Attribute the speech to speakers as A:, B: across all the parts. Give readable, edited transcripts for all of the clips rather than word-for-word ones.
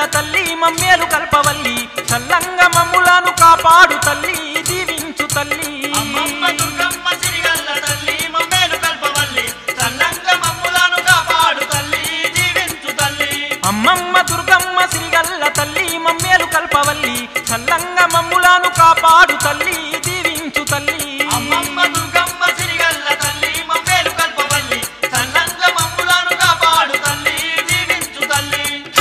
A: తల్లి మమ్మేలు కల్పవల్లి చల్లంగ మమ్ములను కాపాడు తల్లి దీవించు తల్లి
B: అమ్మమ్మ దుర్గమ్మ సిరిగల్ల తల్లి మమ్మేలు కల్పవల్లి చల్లంగ మమ్ములను కాపాడు తల్లి దీవించు తల్లి
A: అమ్మమ్మ దుర్గమ్మ సిరిగల్ల తల్లి మమ్మేలు కల్పవల్లి చల్లంగ మమ్ములను కాపాడు తల్లి దీవించు తల్లి
B: అమ్మమ్మ దుర్గమ్మ సిరిగల్ల తల్లి మమ్మేలు కల్పవల్లి చల్లంగ మమ్ములను కాపాడు తల్లి దీవించు తల్లి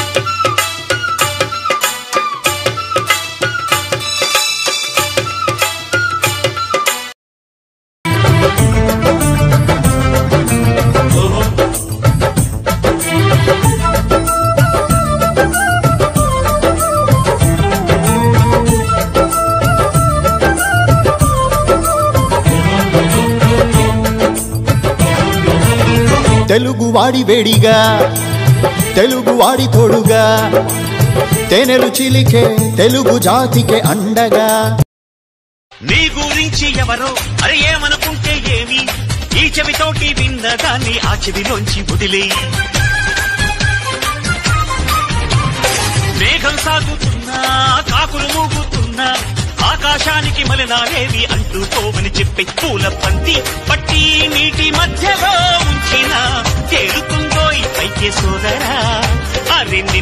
C: తెలుగువాడి వేడిగా తెలుగువాడి తోడుగా తేనెలు చిలికే తెలుగు జాతికే అండగా
D: నీ గురించి ఎవరో అరే ఏమనుకుంటే ఏమి ఈ చెవితోటి విన్నదాన్ని ఆ చెవిలోంచి వదిలే మేఘం సాగుతున్నా కాకులు మూగుతున్నా ఆకాశానికి మలినాలేవి అంటూ పోవని చెప్పి పూల పంతి పట్టి నీటి మధ్యలో ఉంచిన తేలుతుందో ఈ పైకే సోదరా అరే